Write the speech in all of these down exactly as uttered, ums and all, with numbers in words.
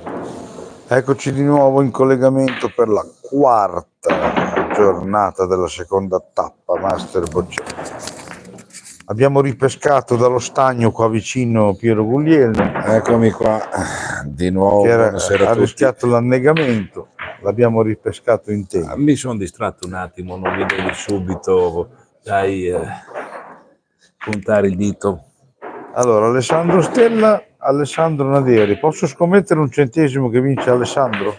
Eccoci di nuovo in collegamento per la quarta giornata della seconda tappa Master Boccioni. Abbiamo ripescato dallo stagno qua vicino Piero Guglielmo. Eccomi qua di nuovo. Che era, Buonasera a ha tutti. rischiato l'annegamento, l'abbiamo ripescato in tempo. Mi sono distratto un attimo, non mi devi subito dai, eh, puntare il dito. Allora, Alessandro Stella, Alessandro Naderi. Posso scommettere un centesimo che vince Alessandro?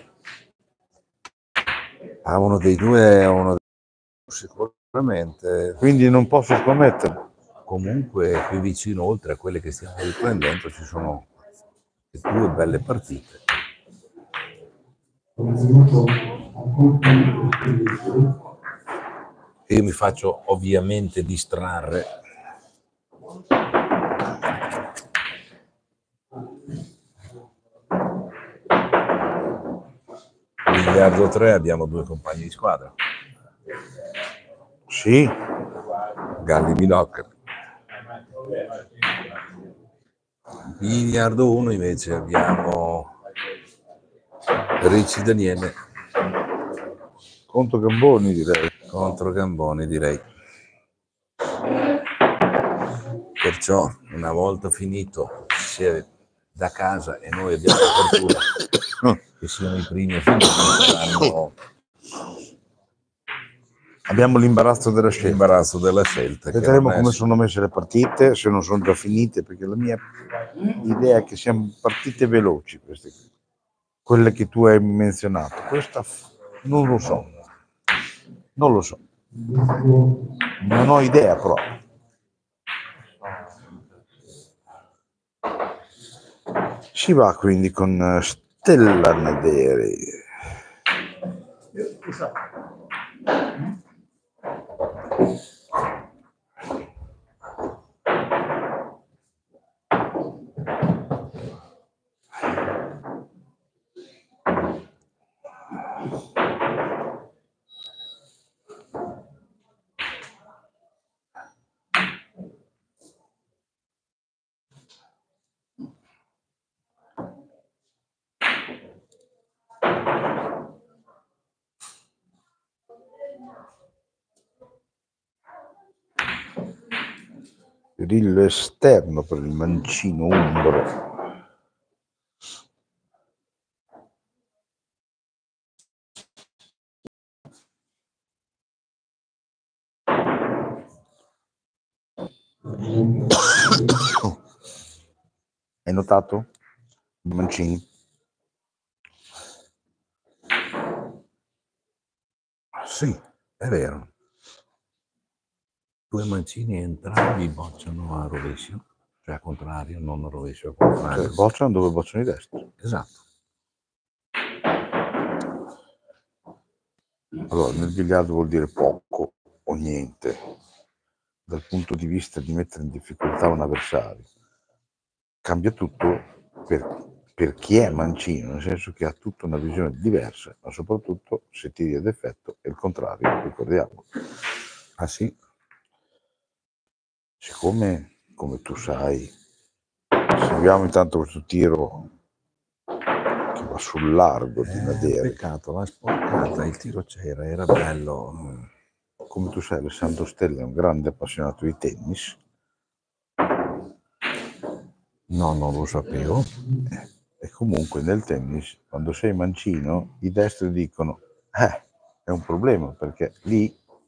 Ah, uno dei due è uno dei due, sicuramente. Quindi non posso scommettere. Comunque qui vicino, oltre a quelle che stiamo riprendendo, ci sono due belle partite. Io mi faccio ovviamente distrarre. Biliardo tre abbiamo due compagni di squadra. Sì. Galli Binocchio. Biliardo uno invece abbiamo Ricci Daniele contro Gamboni, direi. Contro Gamboni, direi. Perciò una volta finito sia da casa e noi abbiamo la fortuna che siano i primi a finire, saranno... Abbiamo l'imbarazzo della scelta. L'imbarazzo della scelta. Vedremo come sono messe le partite, se non sono già finite, perché la mia idea è che siano partite veloci queste, quelle che tu hai menzionato. Questa non lo so, non lo so, non ho idea proprio. Si va quindi con Stella Naderi. Grillo esterno per il mancino umbro. Hai notato? I mancini? Sì, è vero. Due mancini entrambi bocciano a rovescio, cioè a contrario, non a rovescio, a contrario. Cioè, bocciano dove bocciano i destri. Esatto. Allora, nel biliardo vuol dire poco o niente, dal punto di vista di mettere in difficoltà un avversario. Cambia tutto per, per chi è mancino, nel senso che ha tutta una visione diversa, ma soprattutto se tiri ad effetto è il contrario, ricordiamo. Ah sì? Siccome, come tu sai, seguiamo intanto questo tiro che va sul largo di Naderi. Eh, peccato, l'ha sporcata, il tiro c'era, era bello. Come tu sai, Alessandro Stella è un grande appassionato di tennis. No, non lo sapevo. E comunque nel tennis, quando sei mancino, i destri dicono, eh, è un problema, perché lì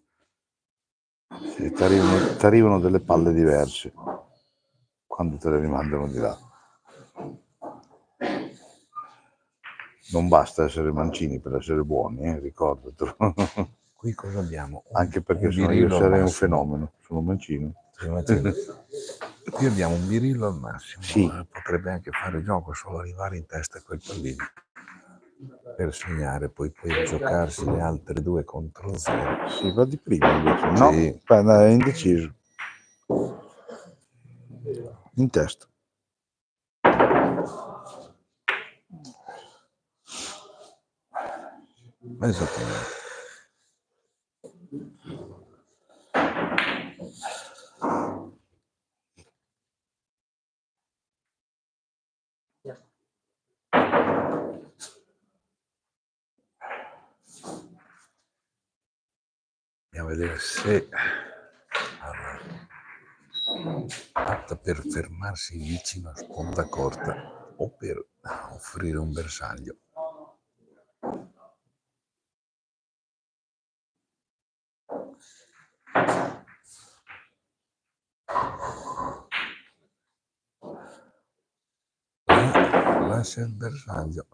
ti arrivano, ti arrivano delle palle diverse quando te le rimandano di là. Non basta essere mancini per essere buoni, eh, ricordatelo. Qui cosa abbiamo? Un, Anche perché un sono io sarei un massimo. fenomeno, sono mancino. Sei mancino. Qui abbiamo un birillo al massimo. Sì. Potrebbe anche fare gioco, solo arrivare in testa a quel pallino per segnare, poi poi giocarsi le altre due contro zero. Si va di prima invece. No, Sì. è indeciso. In testa. Esattamente. a vedere se fatta per fermarsi vicino a sponda corta o per offrire un bersaglio. Lascia il bersaglio.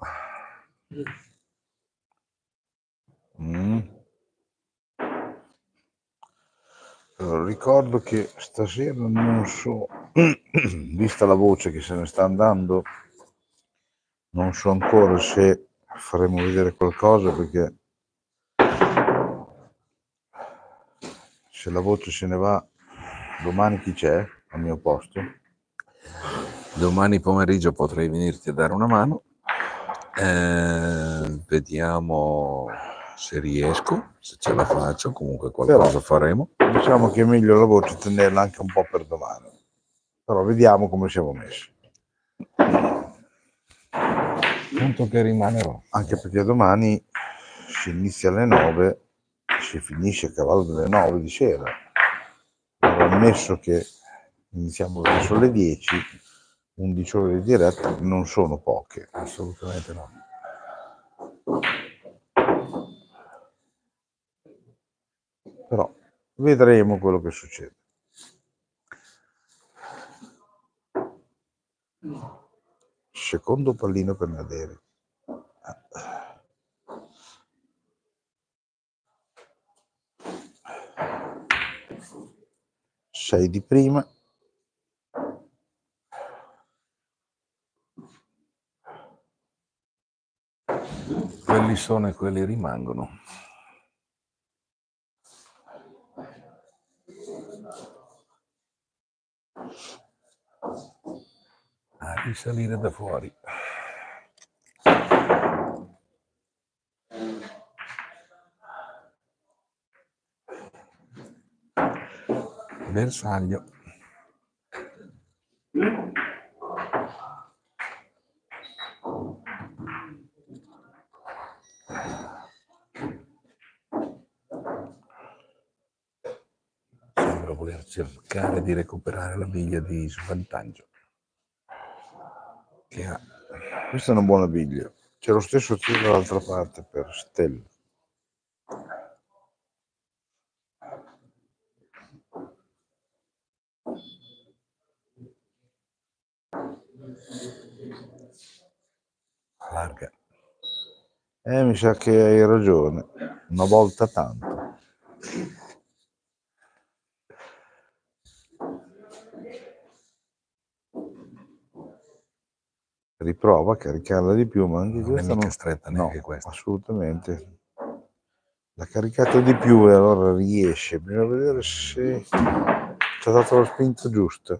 Mm. Allora, ricordo che stasera non so, vista la voce che se ne sta andando, non so ancora se faremo vedere qualcosa, perché se la voce se ne va, domani chi c'è al mio posto? Domani pomeriggio potrei venirti a dare una mano. Eh, vediamo se riesco, se ce la faccio, comunque qualcosa Però, faremo. Diciamo che è meglio la voce tenerla anche un po' per domani, però vediamo come siamo messi. Punto che rimanerò. Anche perché domani si inizia alle nove, si finisce a cavallo delle nove di sera. Allora, ammesso che iniziamo verso le dieci, undici ore di diretta non sono poche. Assolutamente no. Però vedremo quello che succede. Secondo pallino per Naderi. sei di prima. Quelli sono e quelli rimangono. A risalire da fuori. Bersaglio. Sembra voler cercare di recuperare la biglia di svantaggio che ha. Questa è una buona biglia. C'è lo stesso tiro dall'altra parte per Stella. Larga. Eh, mi sa che hai ragione. Una volta tanto. Riprova a caricarla di più, ma anche Non è questa mica non... stretta No, neanche questa. assolutamente. L'ha caricata di più e allora riesce. Bisogna vedere se ci ha dato la spinta giusta.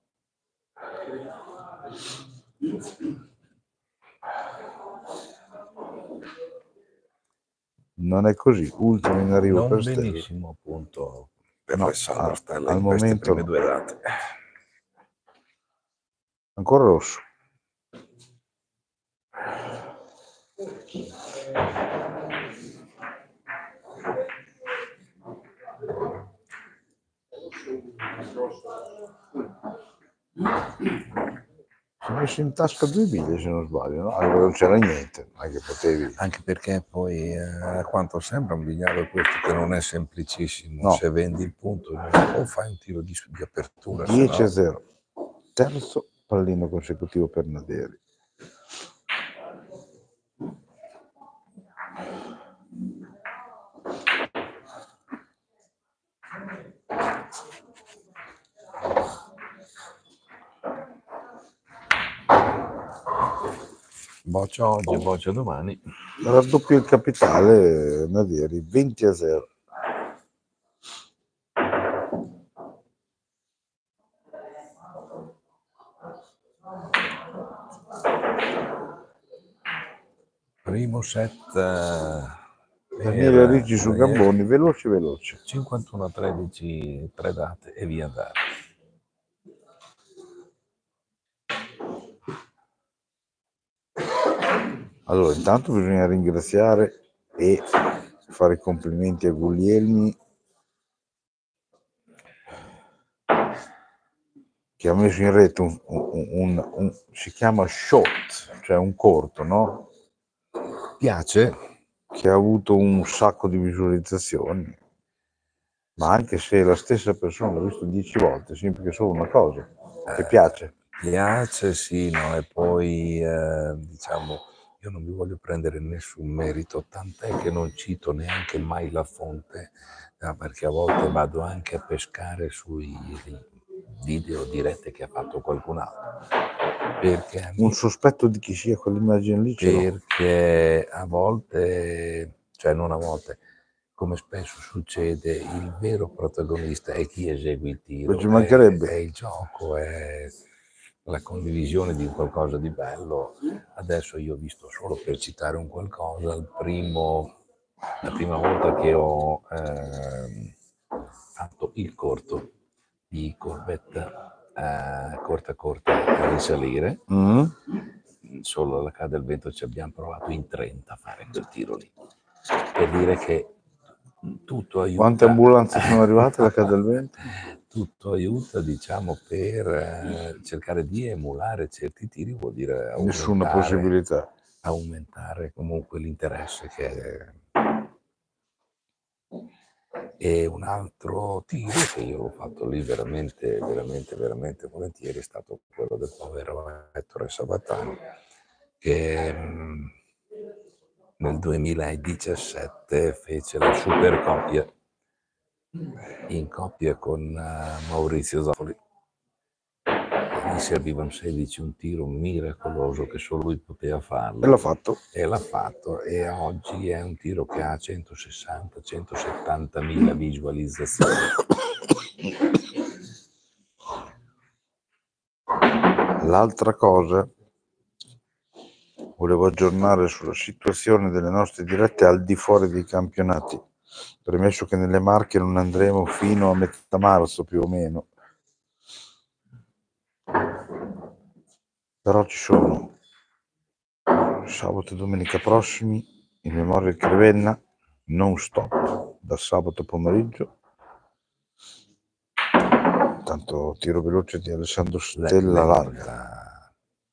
Non è così. Ultimo in arrivo Non per Stella. benissimo, appunto, per No, Alessandro a- Stella al in queste momento prime no. due date. Ancora rosso. Si è messo in tasca due biglie se non sbaglio, no? Allora non c'era niente, non è che potevi. Anche perché poi, eh, a quanto sembra, un bigliardo questo che non è semplicissimo. No. Se vendi il punto o fai un tiro di, di apertura, se dieci a no, zero. Terzo pallino consecutivo per Naderi. boccia oggi, boccia domani. Raddoppia il capitale Naderi, venti a zero. Primo set. Eh, Daniele Ricci su Gamboni, veloce veloce. cinquantuno a tredici, tre date e via andare. Allora, intanto bisogna ringraziare e fare i complimenti a Guglielmi che ha messo in rete un, un, un, un si chiama short, cioè un corto, no? Piace? Che ha avuto un sacco di visualizzazioni, ma anche se la stessa persona l'ha visto dieci volte, significa solo una cosa, che Eh, piace. Piace, sì, no? E poi, eh, diciamo, io non mi voglio prendere nessun merito, tant'è che non cito neanche mai la fonte, eh, perché a volte vado anche a pescare sui video dirette che ha fatto qualcun altro. Perché a me, Un sospetto di chi sia quell'immagine lì ce l'ho. perché a volte, cioè non a volte, come spesso succede, il vero protagonista è chi esegue il tiro, Ci è, mancherebbe. è il gioco, è la condivisione di qualcosa di bello. Adesso io ho visto, solo per citare un qualcosa, il primo, la prima volta che ho ehm, fatto il corto di Corbetta, eh, corta corta a risalire, Mm. solo alla Ca del Vento ci abbiamo provato in trenta a fare quel tiro lì, per dire che tutto aiuta. Quante ambulanze sono arrivate alla Ca del Vento? Tutto aiuta, diciamo, per eh, cercare di emulare certi tiri, vuol dire Nessuna aumentare, possibilità. aumentare comunque l'interesse che è. E un altro tiro che io ho fatto lì veramente, veramente, veramente volentieri è stato quello del povero Ettore Sabatano, che mh, nel duemiladiciassette fece la super coppia in coppia con uh, Maurizio Zoffoli. Gli servivano sedici, un tiro miracoloso che solo lui poteva farlo. E l'ha fatto. E l'ha fatto, e oggi è un tiro che ha centosessanta centosettanta mila visualizzazioni. L'altra cosa, volevo aggiornare sulla situazione delle nostre dirette al di fuori dei campionati, premesso che nelle Marche non andremo fino a metà marzo più o meno, però ci sono sabato e domenica prossimi in memoria di Crevenna non stop da sabato pomeriggio, tanto tiro veloce di Alessandro Stella larga.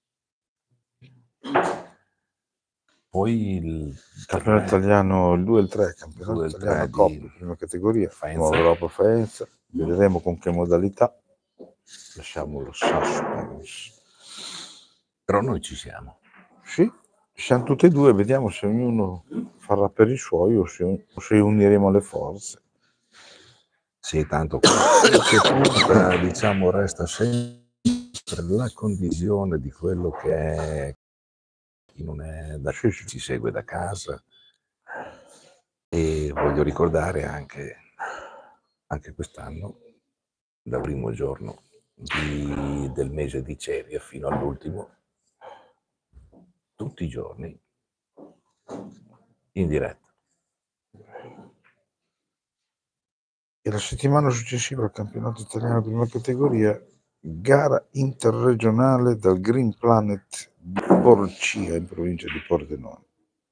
Poi il campionato italiano il due e il tre, campionato due, il italiano tre Coppa, di prima categoria, Faenza. nuova Europa Faenza, vedremo con che modalità, lasciamo lo suspense. Però noi ci siamo. Sì, ci siamo tutti e due, vediamo se ognuno farà per i suoi o se, o se uniremo le forze. Sì, tanto che punta, diciamo, resta sempre la condivisione di quello che è chi non è da Sì, chi sì. ci segue da casa. E voglio ricordare anche, anche quest'anno, dal primo giorno di, del mese di Ceria fino all'ultimo, tutti i giorni in diretta. E la settimana successiva al campionato italiano prima categoria, gara interregionale dal Green Planet di Porcia in provincia di Pordenone,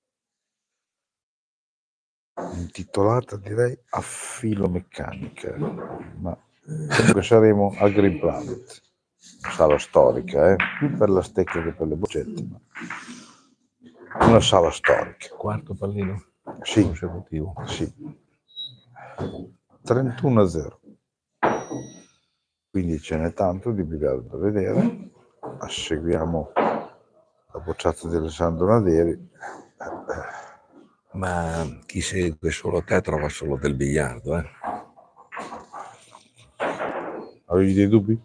intitolata direi a filomeccanica, ma comunque saremo al Green Planet, sala storica, eh? Più per la stecca che per le boccette, ma una sala storica. Quarto pallino Sì, consecutivo. sì. trentuno a zero. Quindi ce n'è tanto di biliardo da vedere. Seguiamo la bocciata di Alessandro Naderi. Ma chi segue solo te trova solo del biliardo, eh? Avevi dei dubbi?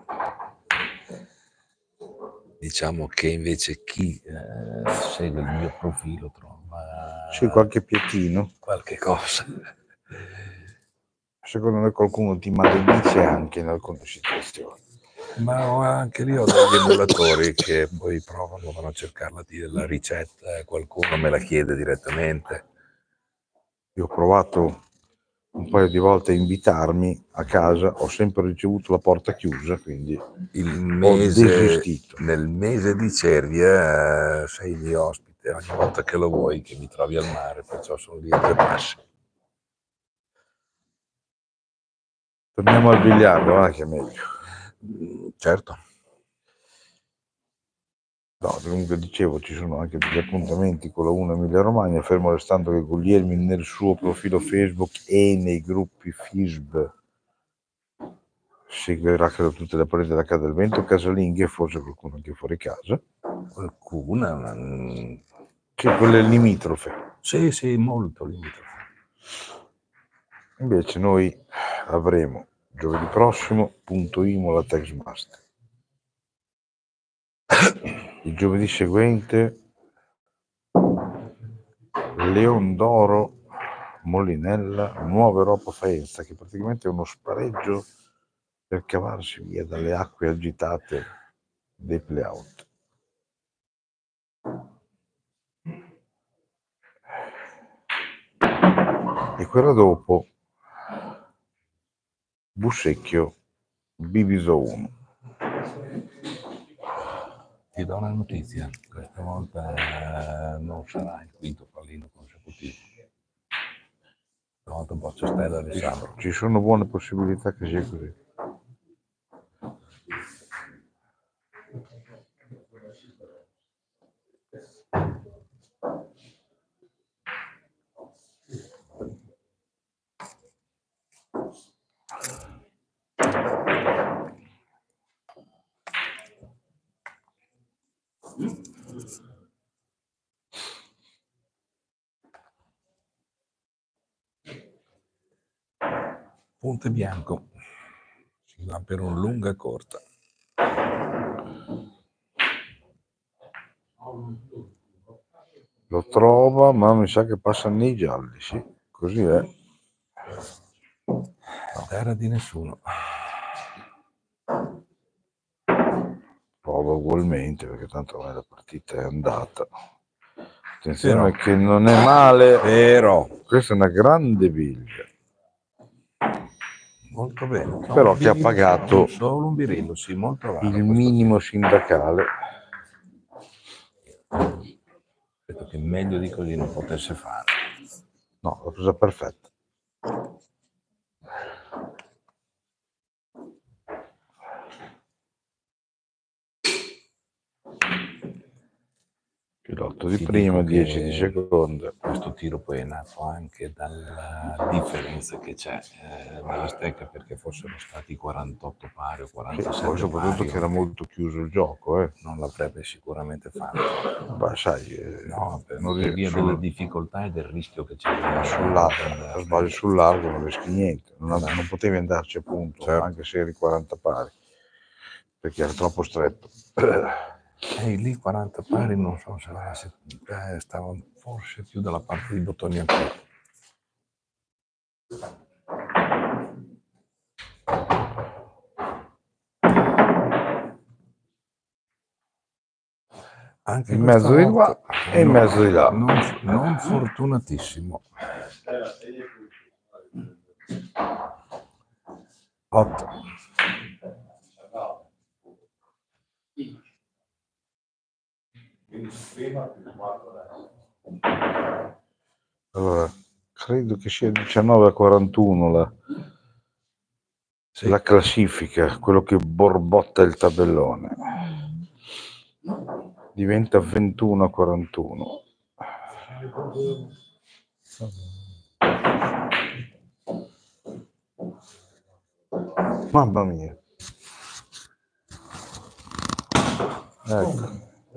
Diciamo che invece chi eh, segue il mio profilo trova Sì, qualche piattino. qualche cosa. Secondo me qualcuno ti maledice anche in alcune situazioni. Ma anche lì ho degli emulatori che poi provano, vanno a cercarla di la ricetta, qualcuno me la chiede direttamente. Io ho provato un paio di volte a invitarmi a casa, ho sempre ricevuto la porta chiusa, quindi Il ho mese, desistito. nel mese di Cervia eh, sei mio ospite ogni volta che lo vuoi, che mi trovi al mare, perciò sono lì a due passi. Torniamo al biliardo, guarda che è meglio. Certo. No, comunque dicevo, ci sono anche degli appuntamenti con la uno Emilia Romagna, fermo restando che Guglielmi nel suo profilo Facebook e nei gruppi F I S B seguirà credo tutte le pareti della Casa del Vento, casalinghe e forse qualcuno anche fuori casa. Qualcuna, ma... Sì, quelle limitrofe. Sì, sì, molto limitrofe. Invece noi avremo giovedì prossimo punto Imola Texmaster. Il giovedì seguente Leon d'Oro Molinella Nuova Europa Faenza, che praticamente è uno spareggio per cavarsi via dalle acque agitate dei playout. E quella dopo Bussecchio Biviso uno. Ti do una notizia, questa volta eh, non sarà il quinto pallino consecutivo. Stavolta Boccia Stella di Sabro. Ci sono buone possibilità che sia così. Ponte Bianco, si va per un lunga e corta. Lo trova, ma mi sa che passa nei gialli, sì, così è. Terra di nessuno. Prova ugualmente, perché tanto ormai la partita è andata. Attenzione Però. che non è male. Però. Questa è una grande biglia. Molto bene. Però che ha pagato solo un birillo, sì, molto raro, il minimo sindacale. Credo che meglio di così non potesse fare. No, l'ho presa perfetta. Pilotto di Ti prima, dico dieci che di seconda. Questo tiro poi è nato anche dalla differenza che c'è eh, nella stecca, perché fossero stati quarantotto pari o quarantasette Sì, poi soprattutto pari, che era molto chiuso il gioco, eh. non l'avrebbe sicuramente fatto. Beh, sai, eh, No, per, non per ri- via sul- delle difficoltà e del rischio che c'era. sull'arco, sbagli sul largo non rischi niente, non, Esatto. non potevi andarci a punto, Certo. anche se eri quaranta pari, perché era troppo stretto. E lì quaranta pari non so se era, se, eh, stava forse più dalla parte di bottoni ancora. Anche in mezzo di volta, qua e in non, mezzo di là. Non, non fortunatissimo. otto. Allora, credo che sia diciannove a quarantuno la, sì. la classifica, quello che borbotta il tabellone. Diventa ventuno a quarantuno. Mamma mia. Ecco.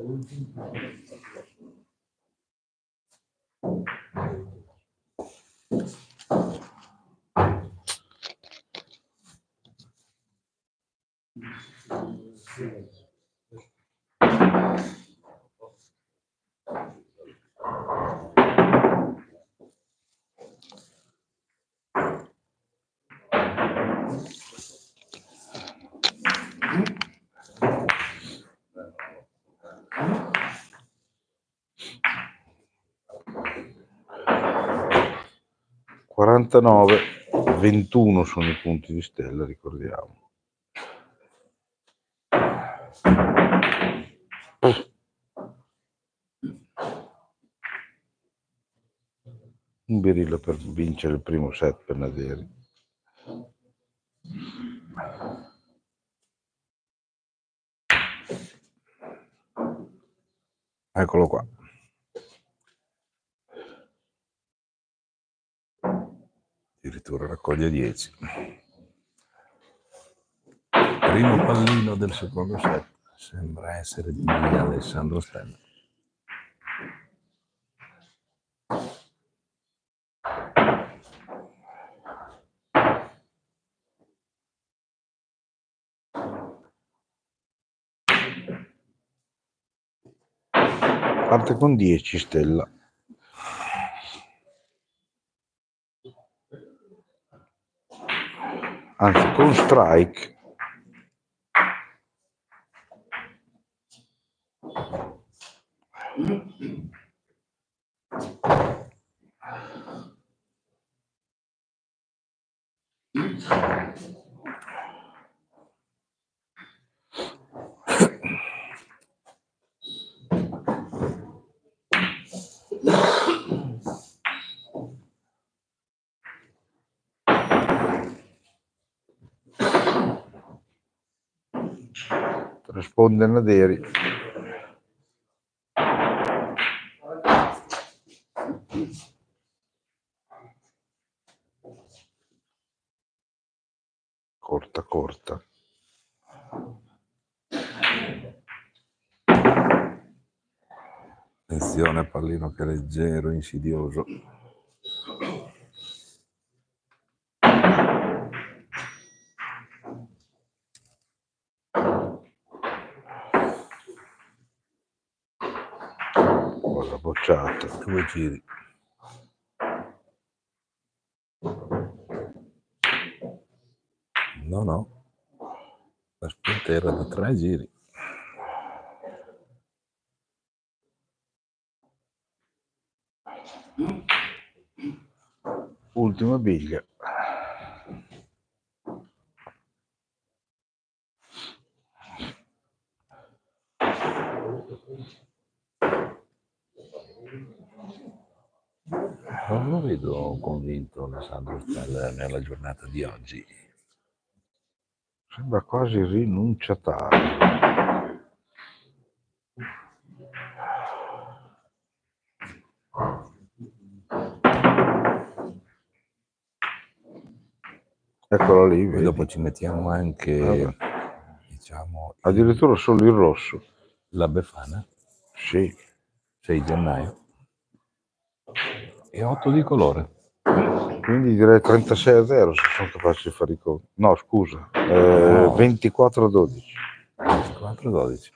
quarantanove, ventuno sono i punti di stella, ricordiamo. Un birillo per vincere il primo set per Naderi. Eccolo qua. Addirittura raccoglie dieci. Primo pallino del secondo set. Sembra essere di Alessandro Stella. Parte con dieci Stella. Anzi, con strike. Risponde Naderi. Corta, corta. Attenzione, pallino che è leggero, insidioso. Cosa bocciata. Due giri. No, no. La spunta era da tre giri. Ultima biglia. Non lo vedo convinto Alessandro Stella nella giornata di oggi. Sembra quasi rinunciatario. Eccolo lì, Poi vedi. dopo ci mettiamo anche, ah, diciamo, addirittura il, solo il rosso. La Befana. Sì. sei gennaio. E otto di colore. Quindi direi trentasei a zero se sono capace di fare i conti. No, scusa, eh, no. ventiquattro a dodici. ventiquattro a dodici.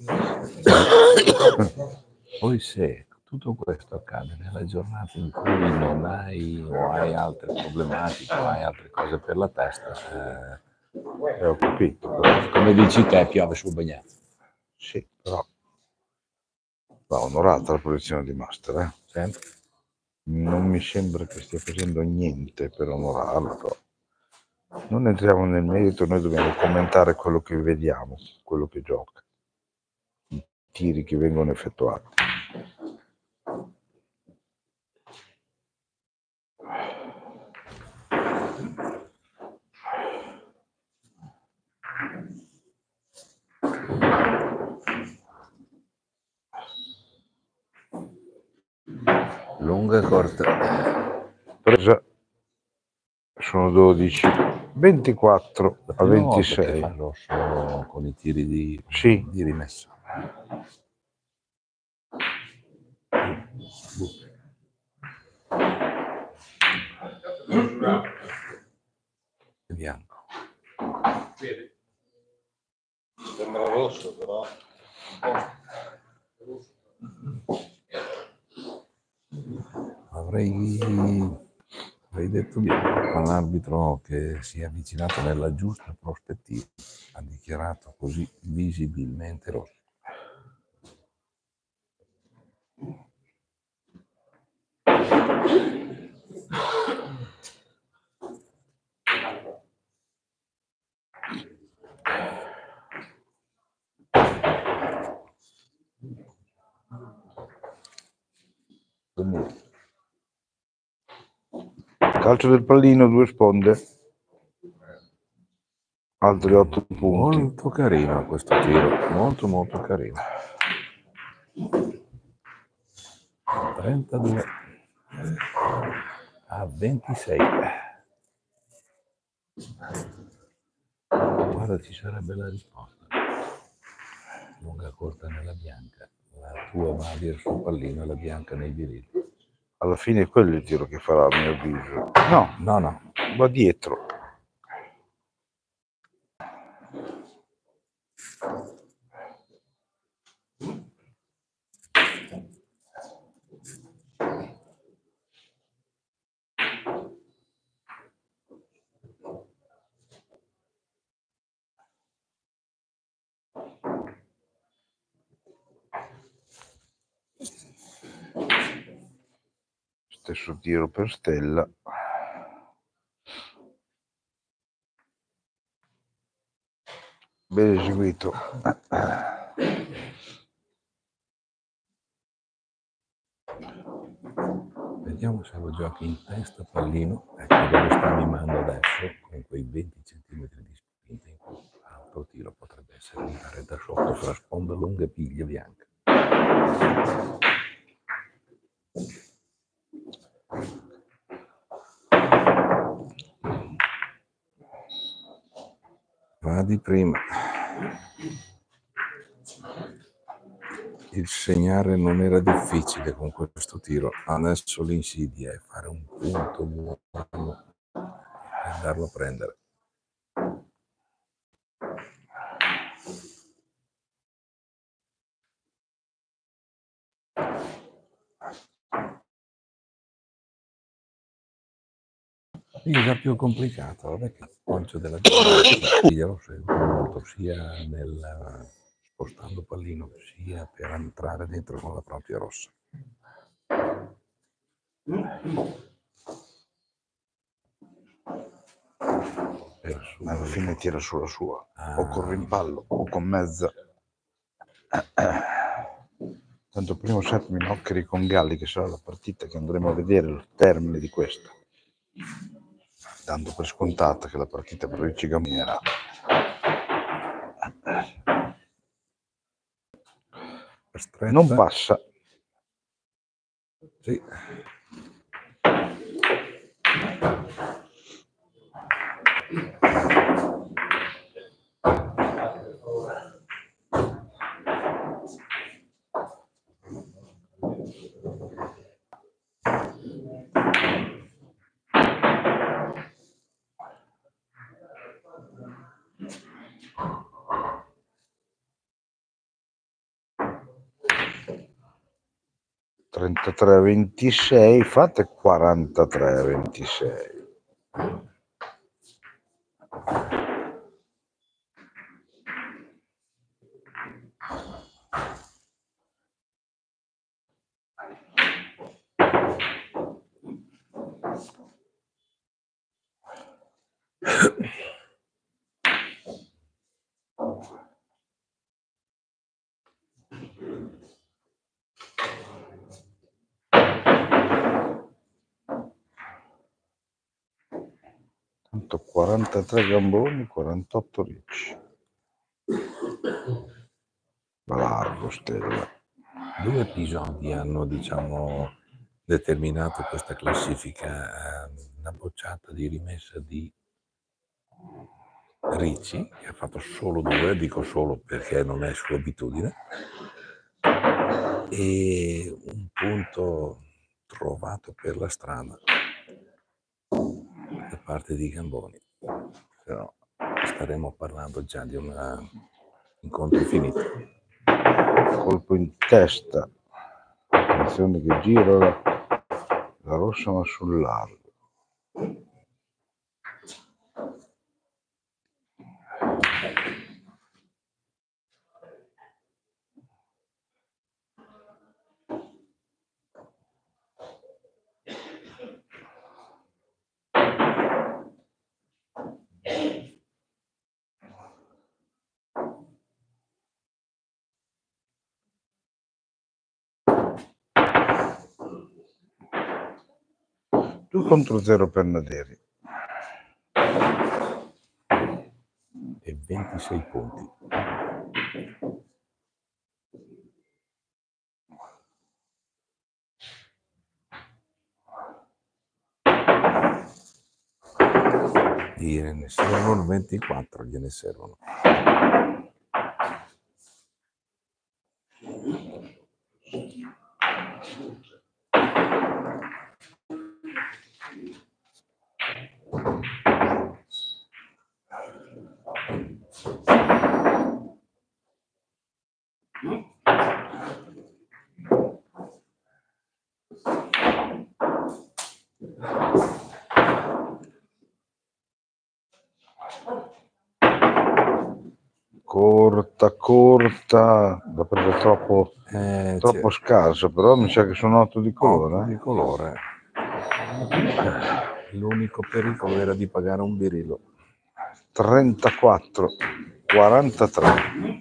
Poi se tutto questo accade nella giornata in cui non hai o hai altre problematiche o hai altre cose per la testa, eh, eh, ho capito. Però. Come dici te, piove sul bagnato. Sì, però va onorata la posizione di master, eh? Sempre. Non mi sembra che stia facendo niente per onorarla, però non entriamo nel merito, noi dobbiamo commentare quello che vediamo, quello che gioca, i tiri che vengono effettuati. Lunga e corta. Presa. Sono dodici, ventiquattro a ventisei. Fa rosso con i tiri di, sì. di rimessa. Bianco. Sembra rosso però. Avrei, avrei detto bianco, ma l'arbitro che si è avvicinato nella giusta prospettiva ha dichiarato così visibilmente rosso. Calcio del pallino, due sponde, altri otto punti. Molto carino questo tiro, molto molto carino. trentadue a ventisei. Guarda, ci sarebbe la risposta. Lunga corta nella bianca, la tua va verso il pallino e la bianca nei birilli. Alla fine è quello il tiro che farà, a mio avviso. No, No, no. va dietro. Stesso tiro per Stella. Ben eseguito. Vediamo se lo giochi in testa pallino, ecco dove sta mimando adesso, con quei venti centimetri di spinta in più. Altro tiro potrebbe essere andare da sotto fra sponda lunga e piglia bianca. Va di prima. Il segnare non era difficile con questo tiro, adesso l'insidia è fare un punto buono e andarlo a prendere. Lì è già più complicato, vabbè che l'appoggio della figlia lo segue molto sia nel spostando pallino sia per entrare dentro con la propria rossa. Ma alla fine tira sulla sua, ah. o con rimpallo o con mezza. Tanto primo set Minoccheri con Galli, che sarà la partita che andremo a vedere il termine di questa, dando per scontata che la partita per Ricci Gammiera non passa. Sì. trentatré a ventisei, fate quarantatré a ventisei. quarantatré Gamboni, quarantotto Ricci. Va largo Stella. Due episodi hanno, diciamo, determinato questa classifica. Una bocciata di rimessa di Ricci, che ha fatto solo due, dico solo perché non è sua abitudine, e un punto trovato per la strada da parte di Gamboni. Però staremo parlando già di un incontro finito. Colpo in testa, attenzione che gira la, la rossa ma sul largo. due contro zero per Naderi. E ventisei punti. gliene servono ventiquattro, gliene servono. Corta, corta, da prendere troppo, Eh, troppo c'è scarso, però mi sa che sono otto di otto colore. di colore. L'unico pericolo era di pagare un birillo. trentaquattro, quarantatré.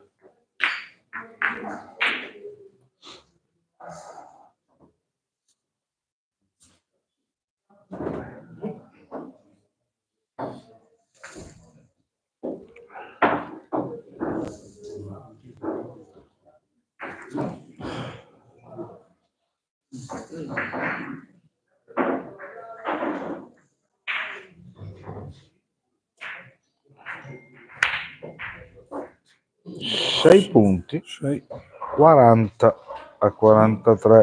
sei punti, Sì. quaranta a quarantatré.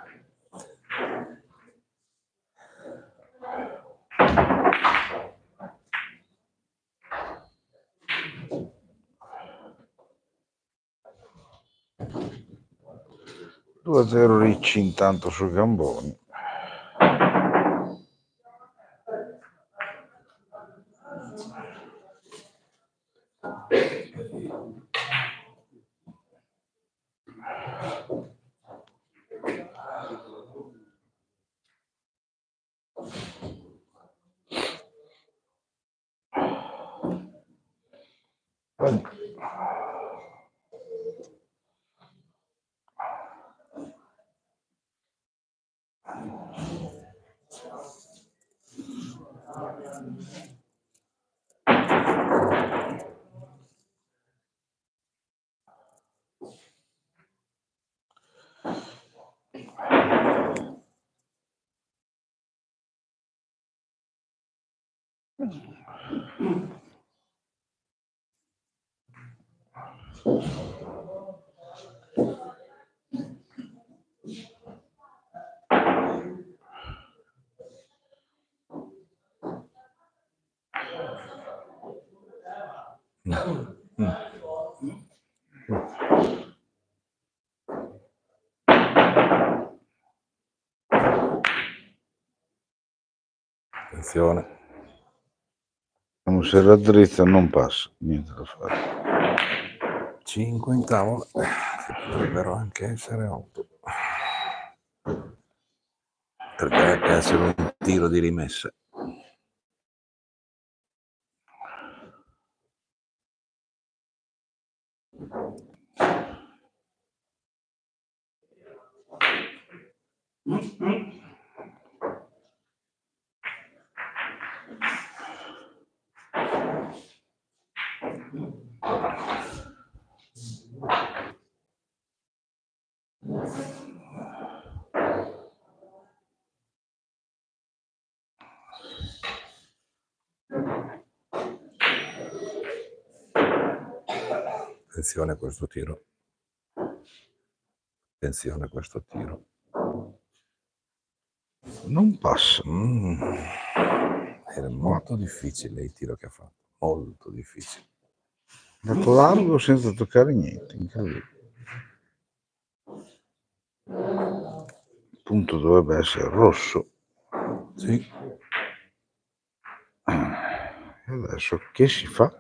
due a zero Ricci intanto sui gamboni. Attenzione. Se la drizza non passa, niente da fare. cinque in tavola, che potrebbero anche essere otto. Potrebbe essere un tiro di rimessa. Attenzione a questo tiro. Attenzione a questo tiro. Non passa. Mm. Era molto difficile il tiro che ha fatto. Molto difficile. Dato largo senza toccare niente, incredibile. Il punto dovrebbe essere rosso. Sì. E adesso che si fa?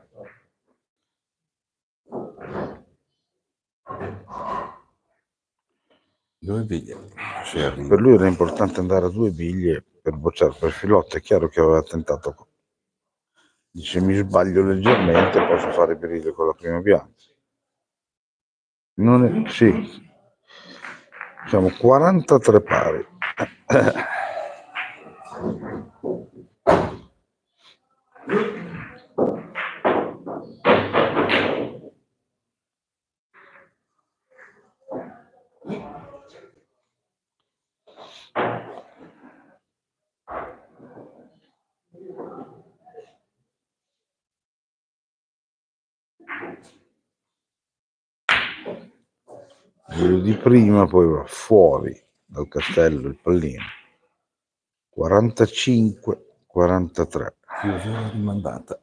Due biglie. Per lui era importante andare a due biglie per bocciare per filotto. È chiaro che aveva tentato. Dice mi sbaglio leggermente, posso fare birillo con la prima bianca. Non è, sì. Siamo quarantatré pari. Quello di prima poi va fuori dal castello il pallino. quarantacinque quarantatré. Chiusura rimandata.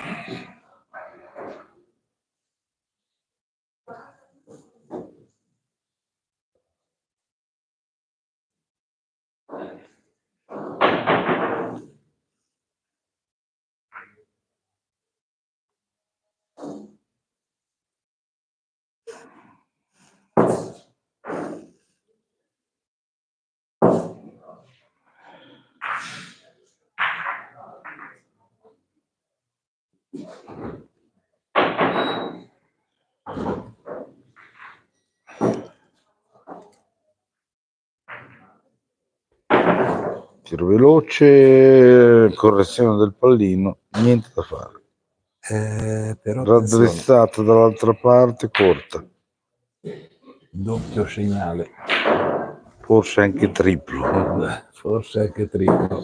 Tiro veloce, correzione del pallino, niente da fare. Eh, però Raddrizzata dall'altra parte, corta. Doppio segnale. Forse anche triplo. Forse anche triplo.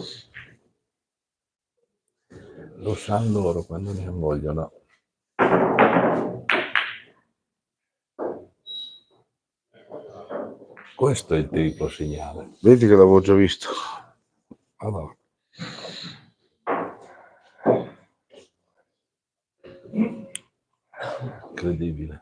Lo sanno loro quando ne vogliono. Questo è il triplo segnale. Vedi che l'avevo già visto. Allora. Incredibile.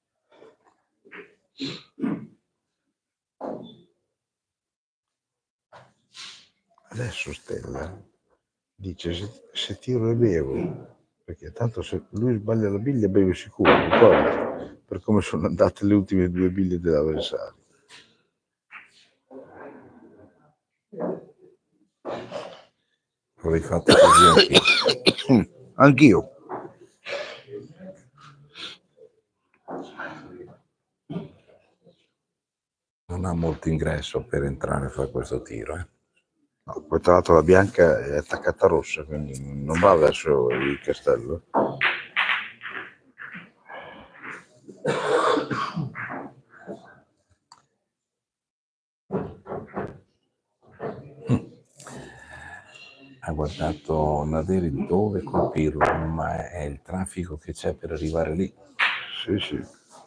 Adesso Stella dice se, se tiro e bevo, perché tanto se lui sbaglia la biglia beve sicuro, ricordi? Per come sono andate le ultime due biglie dell'avversario. Avrei fatto così anch'io. Anch'io. Non ha molto ingresso per entrare a fare questo tiro. Eh. No, poi tra l'altro la bianca è attaccata rossa, quindi non va verso il castello. Ha guardato Naderi dove colpirlo, ma è il traffico che c'è per arrivare lì. Sì, sì.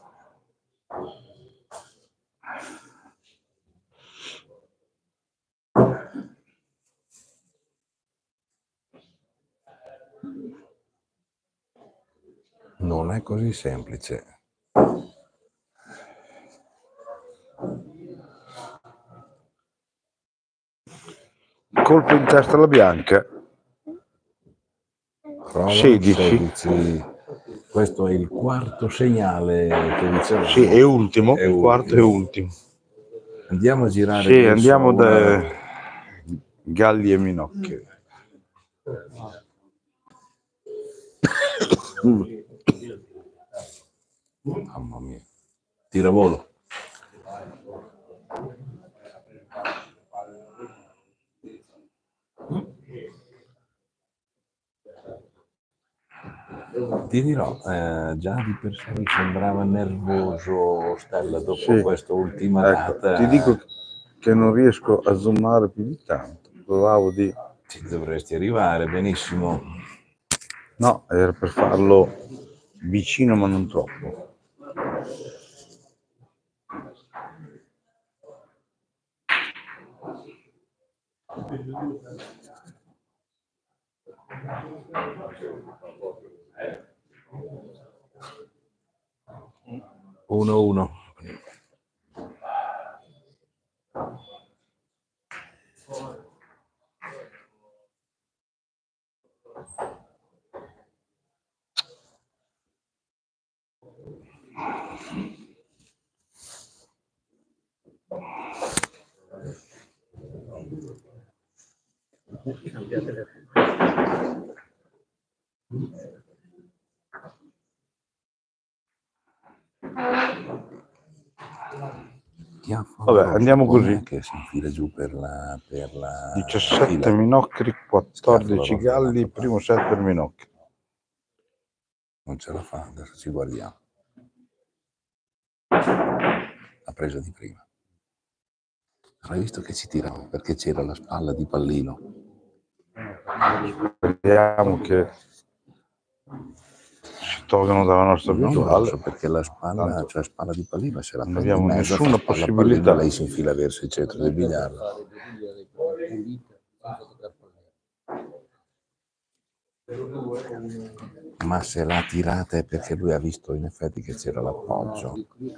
Non è così semplice. Colpo in testa alla bianca. Prova sedici. sedici. Questo è il quarto segnale che dicevamo. Sì, è ultimo. È il ultimo. quarto è ultimo. Andiamo a girare. Sì, andiamo una... da Galli e Minocchi. Mamma mia. Tiravolo. Ti dirò, eh, già di per sé mi sembrava nervoso Stella dopo Sì. questa ultima Ecco, data. ti dico che non riesco a zoomare più di tanto. Provavo di... Ci dovresti arrivare, benissimo. No, era per farlo vicino ma non troppo. uno uno. Vabbè, andiamo così. Che si infila giù per la, per la diciassette fila. Minocchi, quattordici Schiaffolo Galli, primo set per Minocchi. Non ce la fa, adesso ci guardiamo. La presa di prima. Hai visto che ci tirava perché c'era la spalla di pallino. Speriamo che tolgono dalla nostra Io non visuale. posso perché la spalla, Tanto cioè spalla di pallina, se la non prende in abbiamo mezzo, nessuna fa spalla possibilità. pallina, lei si infila verso il centro del biliardo. Ma se l'ha tirata è perché lui ha visto in effetti che c'era l'appoggio.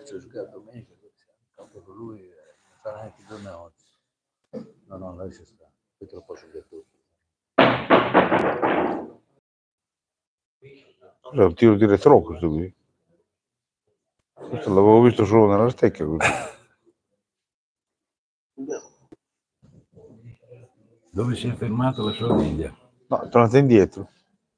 No, no, lascia stare, poi te lo posso dire tutto. Cos'è un tiro di retro questo qui? Questo l'avevo visto solo nella stecca così. Dove si è fermato la Sardegna? No, è tornata indietro.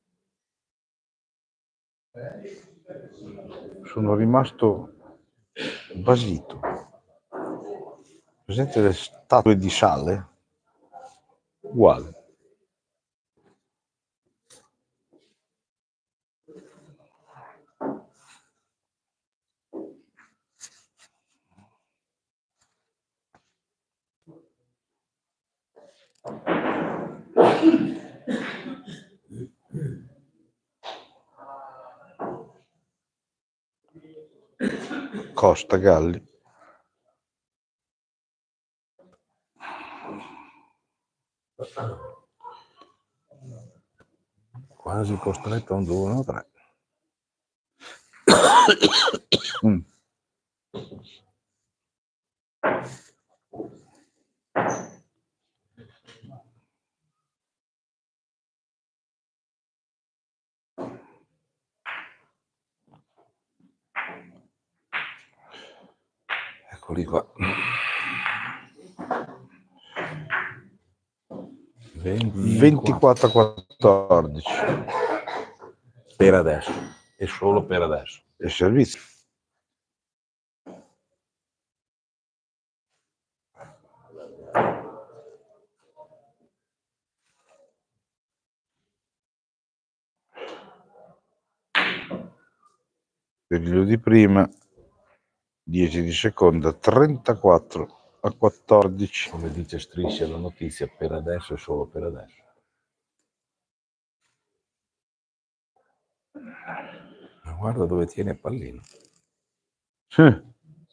Sono rimasto basito. Presente le statue di sale? Uguale. Costa Galli. Quasi costretto a un due uno tre. Mm. Eccoli qua. ventiquattro a quattordici. Per adesso. E solo per adesso. E servizio. Periglio di prima, dieci di seconda, trentaquattro a quattordici. Come dice Striscia la notizia, per adesso e solo per adesso. Ma guarda dove tiene il pallino. Sì.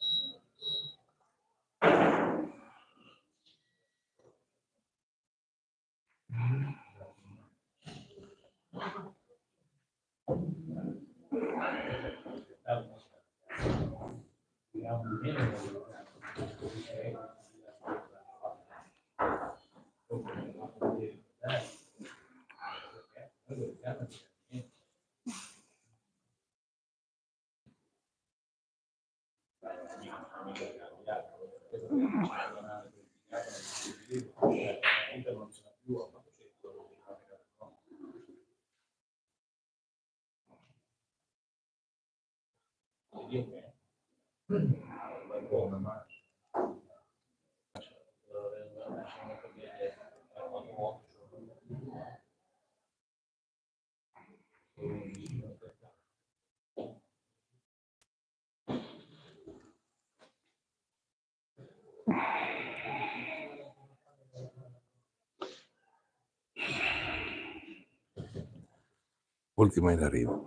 Ultima in arrivo.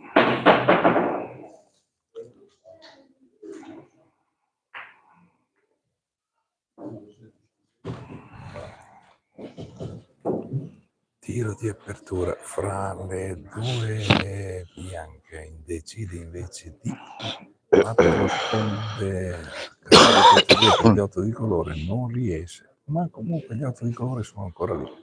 Tiro di apertura fra le due bianche, indecide invece di quattro sponde per gli otto di colore, non riesce, ma comunque gli otto di colore sono ancora lì.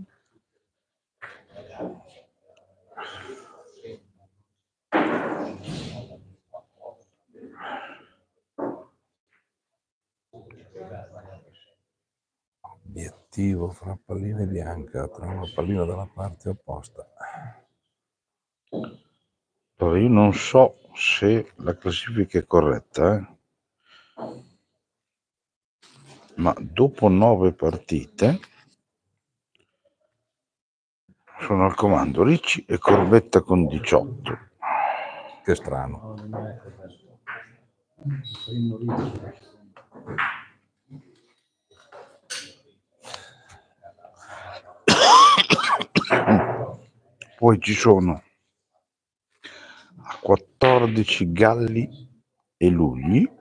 Obiettivo fra palline bianca, tra una pallina dalla parte opposta. Allora, io non so se la classifica è corretta, eh? Ma dopo nove partite sono al comando Ricci e Corbetta con diciotto. Che strano. Poi ci sono a quattordici Galli e Lugli.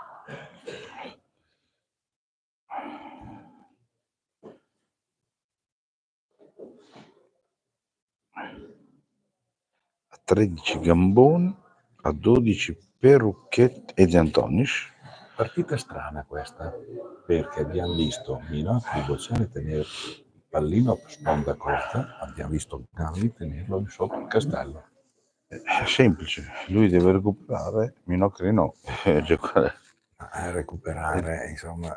A tredici Gamboni, a dodici Perucchetti e De Antonis. Partita strana questa, perché abbiamo visto Minocchi Bocciani tenere il pallino a sponda corta, abbiamo visto Galli tenerlo sotto il castello. È semplice, lui deve recuperare, Minocchi no, giocare. A recuperare, insomma.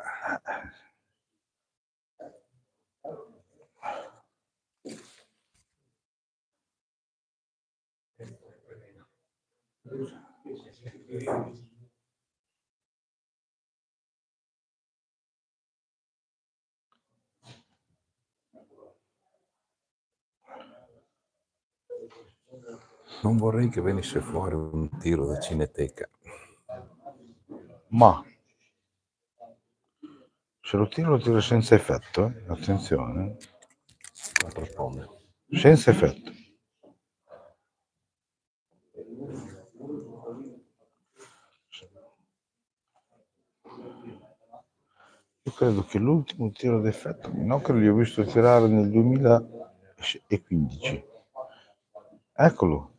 Non vorrei che venisse fuori un tiro da Cineteca. Ma se lo tiro, lo tiro senza effetto, eh? Attenzione. Quattro sponde. Senza effetto. Io credo che l'ultimo tiro d'effetto, no, che li ho visto tirare nel duemilaquindici. Eccolo.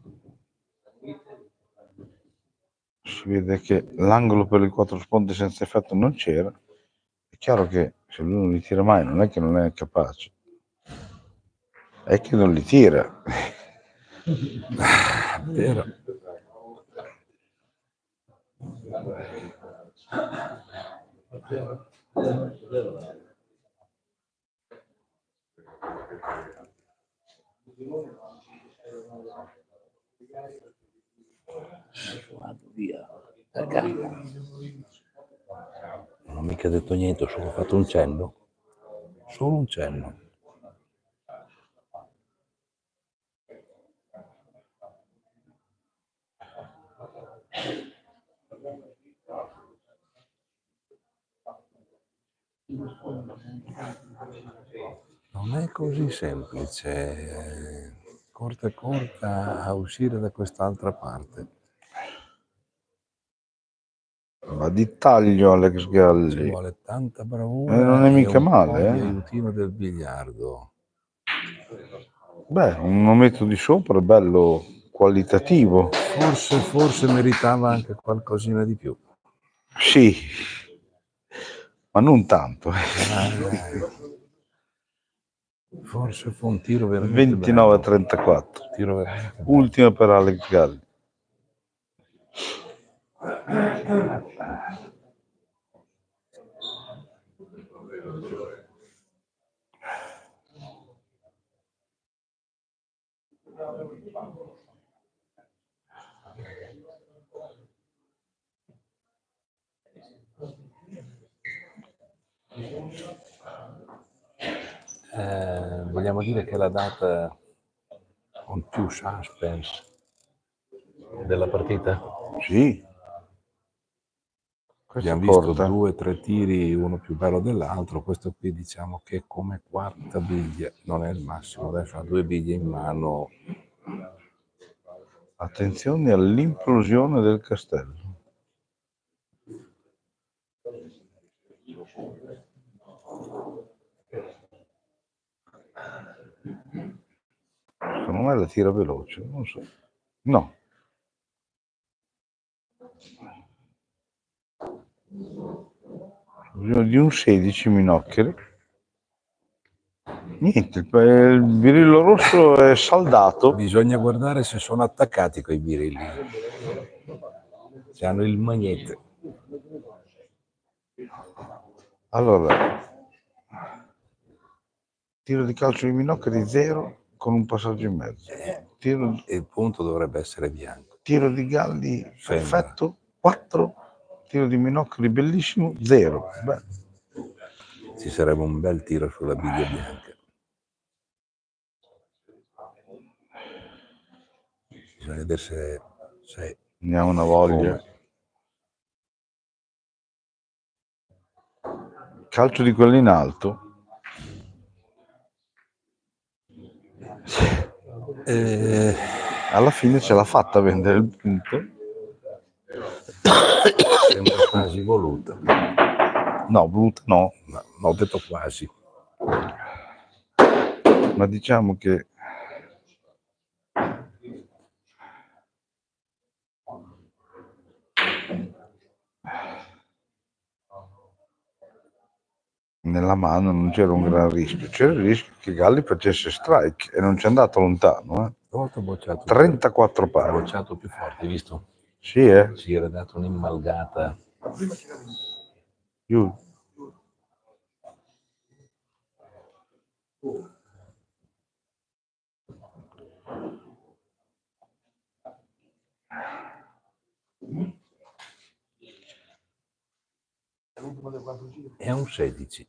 Si vede che l'angolo per le quattro sponde senza effetto non c'era. È chiaro che se lui non li tira mai, non è che non è capace, è che non li tira. Vero. Vado via. Non ho mica detto niente, ho solo fatto un cenno. Solo un cenno. Non è così semplice, corta corta a uscire da quest'altra parte. Va di taglio Alex Ci Galli. vuole tanta bravura Eh, non è e mica un male, po' eh. di aiutino del biliardo. Beh, un ometto di sopra è bello qualitativo. Forse, forse meritava anche qualcosina di più. Sì, ma non tanto. Eh, forse fu un tiro veramente ventinove a bello. trentaquattro. Tiro veramente bello. Ultima per Alex Galli. Eh, vogliamo dire che è la data con più suspense della partita? Sì. Questa Abbiamo visto corta. due o tre tiri, uno più bello dell'altro. Questo qui diciamo che come quarta biglia non è il massimo. Adesso ha due biglie in mano. Attenzione all'implosione del castello. Secondo me la tira veloce, non so. No. Bisogno di un sedici Minoccheri. Niente, il, il birillo rosso è saldato. Bisogna guardare se sono attaccati quei birilli. Se hanno il magnete. Allora, tiro di calcio di Minoccheri zero con un passaggio in mezzo. Tiro, Il punto dovrebbe essere bianco. tiro di Galli Sembra. perfetto, quattro. Tiro di Minoccheri bellissimo, zero. Beh. Ci sarebbe un bel tiro sulla biglia bianca. Bisogna vedere se, se Ne ha una voglia. come. Calcio di quello in alto. Eh, alla fine ce l'ha fatta a vendere il punto. Sembra quasi voluta. No, voluta no. No, ho detto quasi. Ma diciamo che nella mano non c'era un gran rischio, c'era il rischio che Galli facesse strike e non ci è andato lontano. Eh. Stavolta ho bocciato trentaquattro più, ho pari. bocciato più forte, hai visto? Sì, eh? Si era dato un'immalgata. Io... È un sedici.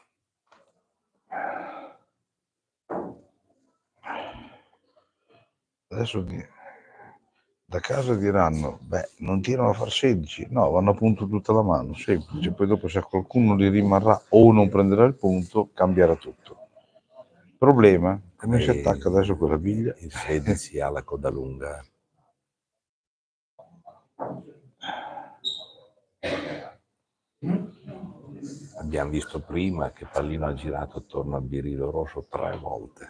Adesso di- da casa diranno, beh, non tirano a far sedici, no, vanno a punto tutta la mano, semplice, poi dopo se qualcuno li rimarrà o non prenderà il punto, cambierà tutto. Problema, come si attacca adesso quella biglia? Il sedici ha la coda lunga. Abbiamo visto prima che Pallino ha girato attorno al birillo rosso tre volte.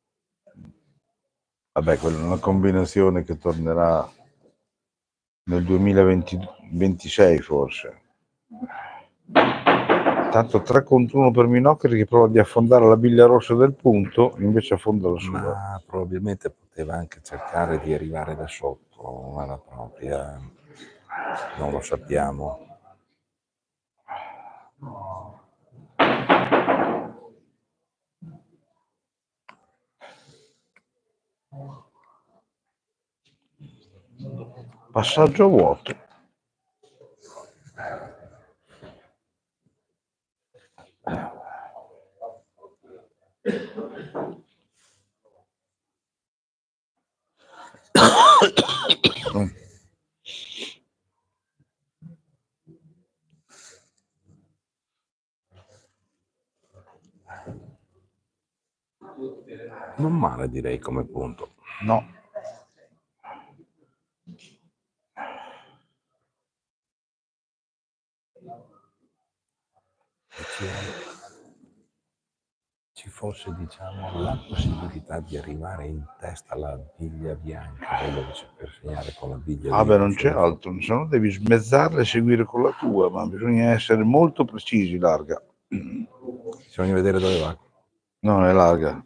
Vabbè, quella è una combinazione che tornerà nel duemilaventisei forse. Tanto tre contro uno per Minoccheri che prova di affondare la biglia rossa del punto, invece affonda la sua. Ma probabilmente poteva anche cercare di arrivare da sotto, ma la propria non lo sappiamo. Passaggio a vuoto. Non male direi come punto. No. Ci fosse, diciamo, la possibilità di arrivare in testa alla biglia bianca, quello che c'è per segnare con la biglia Ah beh, bianca. non c'è altro, se no devi smezzarla e seguire con la tua, ma bisogna essere molto precisi, larga. Bisogna vedere dove va. No, è larga.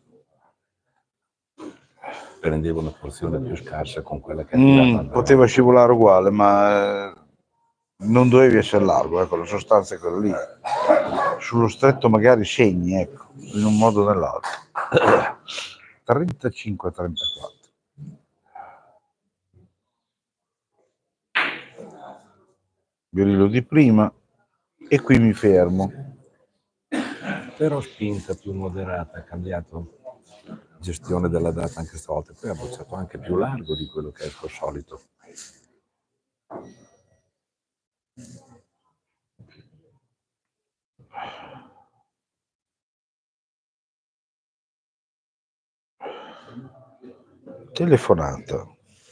Prendevo una porzione più scarsa con quella che è tirata. Mm, poteva scivolare uguale, ma eh, non dovevi essere largo, ecco, la sostanza è quella lì. Sullo stretto magari segni, ecco, in un modo o nell'altro. trentacinque a trentaquattro. Birillo di prima e qui mi fermo. Però spinta più moderata, ha cambiato gestione della data anche stavolta, poi ha bocciato anche più largo di quello che è il suo solito. Telefonata.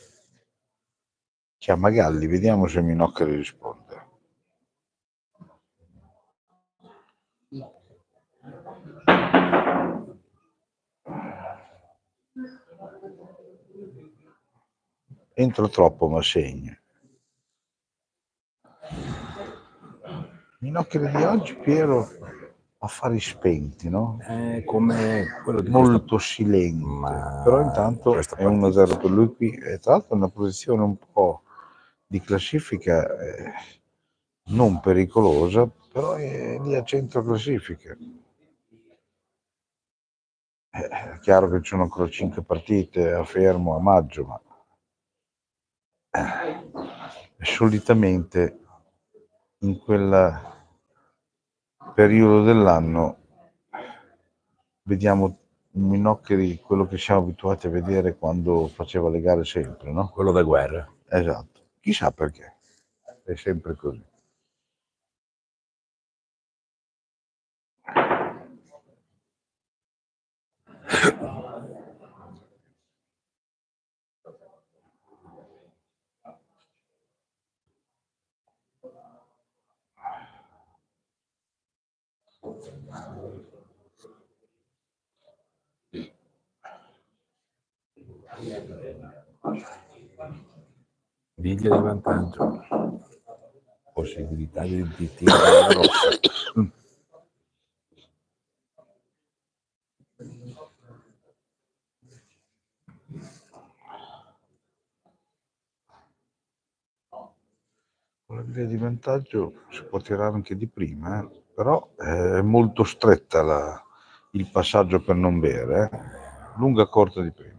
Chiama Galli, vediamo se Minoccheri risponde. Entro troppo, ma segna. Minoccheri di oggi, Piero, affari spenti, no? È come quello di molto questa... silente, ma però intanto è uno a zero per lui qui, e tra l'altro è una posizione un po' di classifica eh, non pericolosa, però è lì a centro classifica. Eh, è chiaro che ci sono ancora cinque partite a fermo a maggio, ma eh, solitamente in quel periodo dell'anno vediamo Minoccheri quello che siamo abituati a vedere quando faceva le gare sempre, no? Quello da guerra. Esatto. Chissà perché. È sempre così. Biglia di vantaggio. Possibilità di, di tiro della rossa. Con la biglia di vantaggio si può tirare anche di prima, eh? Però è molto stretta la, il passaggio per non bere, eh? Lunga corta di prima.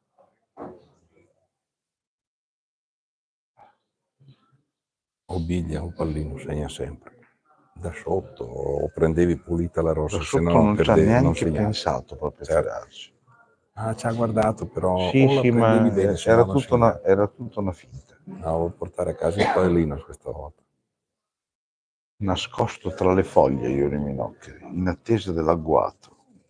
O biglia o pallino segna sempre. Da sotto o prendevi pulita la rossa, Da se sotto no non ci ha perdevi, non neanche segnavi. pensato proprio a Certo. tirarci. Ah, ci ha guardato, però Sì, o la sì, ma prendevi bene, se era no non tutta, una, segnavi. era tutta una finta. No, vuol portare a casa il pallino questa volta. Nascosto tra le foglie io nei minoccheri, in attesa dell'agguato.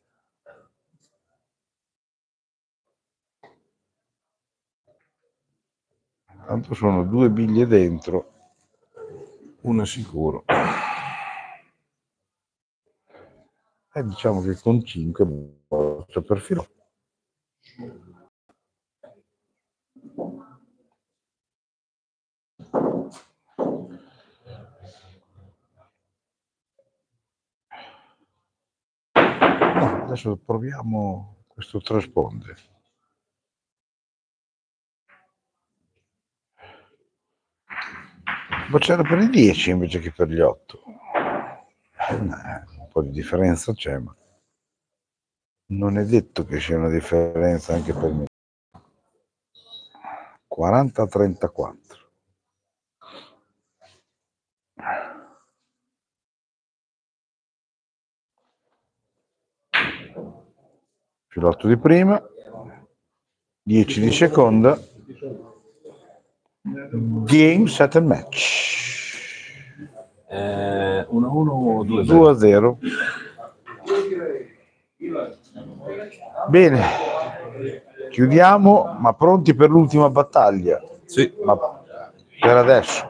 Tanto sono due biglie dentro. Una sicuro. E diciamo che con cinque boccia per filo. No, adesso proviamo questo trasponde. Bocciare per i dieci invece che per gli otto. Eh, un po' di differenza c'è, ma non è detto che sia una differenza anche per me. quaranta a trentaquattro. Filotto di prima, dieci di seconda, game, set and match. Eh, uno a uno o due due a zero. Bene, chiudiamo, ma pronti per l'ultima battaglia? Sì. Ma per adesso.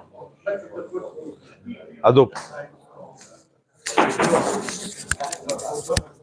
A dopo.